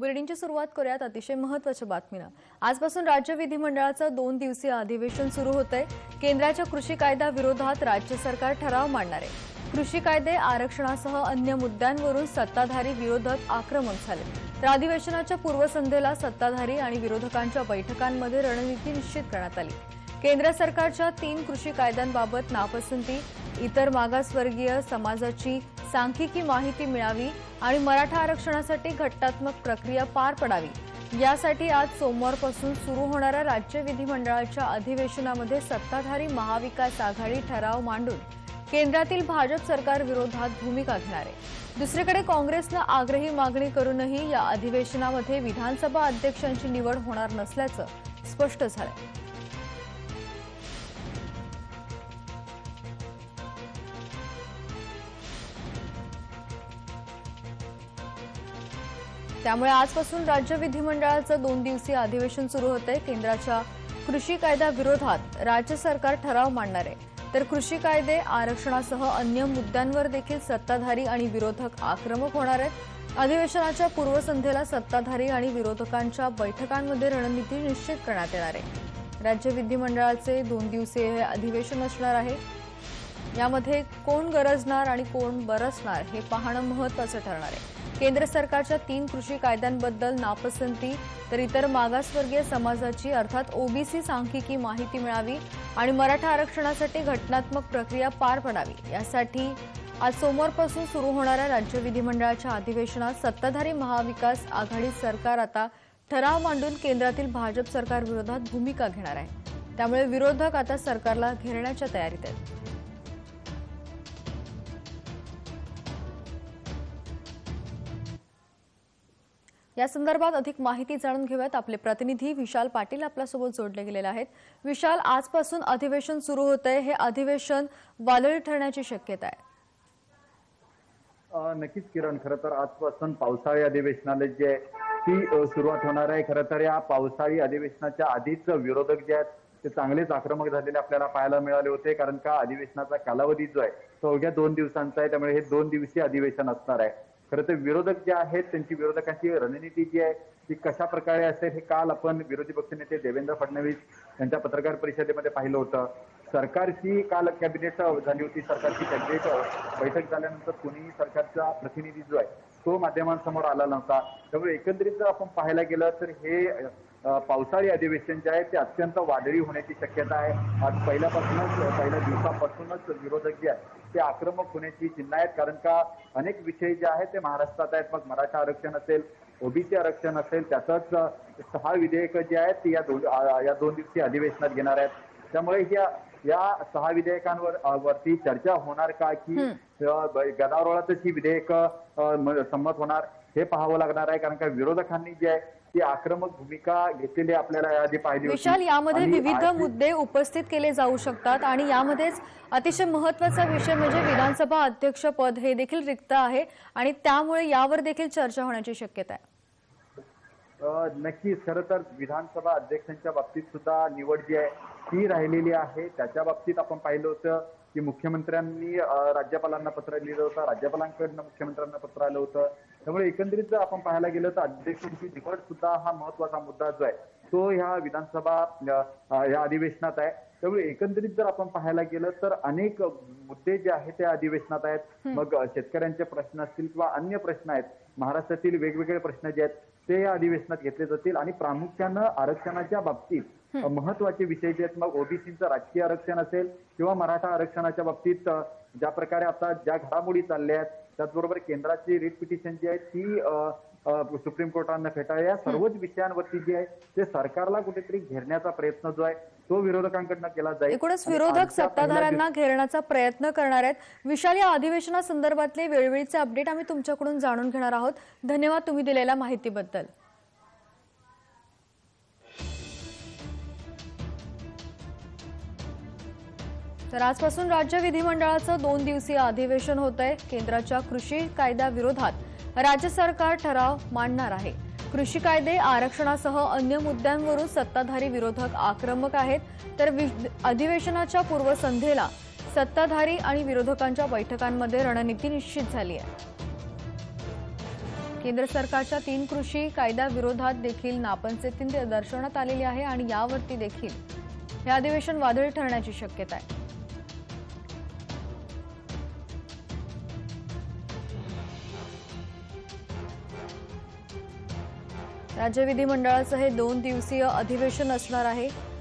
बुलेटिनची सुरुवात करूयात अतिशय महत्त्वाच्या बातमीनं। आजपासून राज्य विधिमंडळाचं 2 दिवसीय अधिवेशन सुरू होतंय। केंद्राच्या कृषी कायदा विरोधात राज्य सरकार ठराव मांडणार आहे। कृषी कायदे आरक्षणासह अन्य मुद्द्यांवरून सत्ताधारी विरोधक आक्रमक झाले। तर अधिवेशनाच्या पूर्वसंध्येला सत्ताधारी आणि विरोधकांच्या बैठकांमध्ये रणनीती निश्चित करण्यात आली। केंद्र सरकारच्या 3 कृषी कायद्यांबाबत नापसंती, इतर मागासवर्गीय समाजाची सांख्यिकी माहिती मिळावी आणि मराठा आरक्षणासाठी घटनात्मक प्रक्रिया पार पडावी यासाठी आज सोमवारपासून सुरू होणाऱ्या राज्य विधिमंडळाच्या अधिवेशनामध्ये सत्ताधारी महाविकास आघाडी ठराव मांडून केंद्रातील भाजप सरकार विरोधात भूमिका घेणार आहे। दुसरीकडे काँग्रेसनं आग्रही मागणी करूनही या अधिवेशनामध्ये विधानसभा अध्यक्षांची निवड होणार नसल्याचं स्पष्ट झालंय। त्यामुळे आजपासून राज्य विधिमंडळाचं 2 दिवसीय अधिवेशन सुरू होतंय। केंद्राच्या कृषी कायदा विरोधात राज्य सरकार ठराव मांडणार आहे। तर कृषी कायदे आरक्षणासह अन्य मुद्द्यांवर देखील सत्ताधारी आणि विरोधक आक्रमक होणार आहेत। अधिवेशनाच्या पूर्वसंध्येला सत्ताधारी आणि विरोधकांच्या बैठकांमध्ये रणनीती निश्चित करण्यात येणार आहे। राज्य विधिमंडळाचे 2 दिवसीय हे अधिवेशन असणार आहे। यामध्ये कोण गरजणार आणि कोण बरसणार हे पाहणं महत्त्वाचं ठरणार आहे। केंद्र सरकारच्या 3 कृषी कायद्यांबद्दल नापसंती, तर इतर मागासवर्गीय समाजाची अर्थात ओबीसी सांख्यिकी माहिती मिळावी आणि मराठा आरक्षणासाठी घटनात्मक प्रक्रिया पार पडावी यासाठी आज सोमवारपासून सुरू होणाऱ्या राज्य विधिमंडळाच्या अधिवेशनात सत्ताधारी महाविकास आघाडी सरकार आता ठराव मांडून केंद्रातील भाजप सरकार विरोधात भूमिका घेणार आहे। त्यामुळे विरोधक आता सरकारला घेरण्याच्या तयारीत आहेत। या संदर्भात अधिक माहिती जाणून घेऊयात। आपले प्रतिनिधी विशाल पाटील आपल्यासोबत जोडले गेलेले आहेत। विशाल, आजपासून अधिवेशन सुरू होतंय, हे अधिवेशन वादळी ठरण्याची शक्यता आहे? नक्कीच किरण, खरं तर आजपासून पावसाळी अधिवेशनाला जे आहे ती सुरुवात होणार आहे। खरं तर या पावसाळी अधिवेशनाच्या आधीच विरोधक जे आहेत ते चांगलेच आक्रमक झालेले आपल्याला पाहायला मिळाले होते, कारण का अधिवेशनाचा कालावधी जो आहे तो अवघ्या 2 दिवसांचा आहे। त्यामुळे हे 2 दिवसीय अधिवेशन असणार आहे। खरं तर विरोधक जे आहेत त्यांची विरोधकांची रणनीती जी आहे ती कशा प्रकारे असेल हे काल आपण विरोधी पक्षनेते देवेंद्र फडणवीस यांच्या पत्रकार परिषदेमध्ये पाहिलं होतं। सरकारची काल कॅबिनेट झाली होती, सरकारची कॅबिनेट बैठक झाल्यानंतर कोणीही सरकारचा प्रतिनिधी जो आहे तो माध्यमांसमोर आला नव्हता। त्यामुळे एकंदरीत जर आपण पाहायला गेलं तर हे पावसाळी अधिवेशन जे आहे ते अत्यंत वादळी होण्याची शक्यता आहे। आज पहिल्या दिवसापासूनच विरोधक जे आहेत ते आक्रमक होण्याची चिन्ह आहेत, कारण का अनेक विषय जे आहेत ते महाराष्ट्रात आहेत। मग मराठा आरक्षण असेल, ओबीसी आरक्षण असेल, त्यातच 6 विधेयकं जी आहेत ती या 2 दिवसीय अधिवेशनात घेणार आहेत। त्यामुळे या 6 विधेयकांवरती चर्चा होणार का की गदारोळातच ही विधेयकं संमत होणार हे पाहावं लागणार आहे, कारण का विरोधकांनी जे आहे ती आक्रमक भूमिका घेतलेली आपल्याला याआधी पाहिली होती। विशाल, यामध्ये विविध मुद्दे उपस्थित केले जाऊ शकतात आणि यामध्येच अतिशय महत्त्वाचा विषय म्हणजे विधानसभा अध्यक्ष पद हे देखील रिक्त आहे आणि त्यामुळे यावर देखील चर्चा होण्याची शक्यता आहे। नक्कीच, खरं तर विधानसभा अध्यक्षांच्या बाबतीत सुद्धा निवड जी आहे ती राहिलेली आहे। त्याच्या बाबतीत आपण पाहिलं होतं की मुख्यमंत्र्यांनी राज्यपालांना पत्र लिहिलं होतं, राज्यपालांकडनं मुख्यमंत्र्यांना पत्र आलं होतं। त्यामुळे एकंदरीत जर आपण पाहायला गेलं तर अध्यक्षांची निवड सुद्धा हा महत्त्वाचा मुद्दा जो आहे तो ह्या विधानसभा या अधिवेशनात आहे। त्यामुळे एकंदरीत जर आपण पाहायला गेलं तर अनेक मुद्दे जे आहेत त्या अधिवेशनात आहेत। मग शेतकऱ्यांचे प्रश्न असतील किंवा अन्य प्रश्न आहेत, महाराष्ट्रातील वेगवेगळे प्रश्न जे आहेत ते या अधिवेशनात घेतले जातील आणि प्रामुख्यानं आरक्षणाच्या बाबतीत महत्वाचे विषय जे आहेत, मग ओबीसीचं राजकीय आरक्षण असेल किंवा मराठा आरक्षणाच्या बाबतीत ज्या प्रकारे आता ज्या घडामोडी चालल्या आहेत, त्याचबरोबर केंद्राची रिट पिटिशन जी आहे ती सुप्रीम कोर्टानं फेटाळली, या सर्वच विषयांवरती जे आहे ते सरकारला कुठेतरी घेरण्याचा प्रयत्न जो आहे तो विरोधकांकडनं केला जाईल। एकूणच विरोधक सत्ताधाऱ्यांना घेरण्याचा प्रयत्न करणार आहेत। विशाल, या अधिवेशनासंदर्भातले वेळोवेळीचे अपडेट आम्ही तुमच्याकडून जाणून घेणार आहोत। धन्यवाद तुम्ही दिलेल्या माहितीबद्दल। तर आजपासून राज्य विधिमंडळाचं 2 दिवसीय अधिवेशन होतंय। केंद्राच्या कृषी कायद्याविरोधात राज्य सरकार ठराव मांडणार आहे। कृषी कायदे आरक्षणासह अन्य मुद्द्यांवरून सत्ताधारी विरोधक आक्रमक आहेत। तर अधिवेशनाच्या पूर्वसंध्येला सत्ताधारी आणि विरोधकांच्या बैठकांमध्ये रणनीती निश्चित झाली आहे। केंद्र सरकारच्या 3 कृषी कायद्याविरोधात देखील नापंचीती दर्शवण्यात आलेली आहे आणि यावरती देखील हे अधिवेशन वादळी ठरण्याची शक्यता आहे. राज्य विधिमंडळाचं हे 2 दिवसीय अधिवेशन असणार आहे.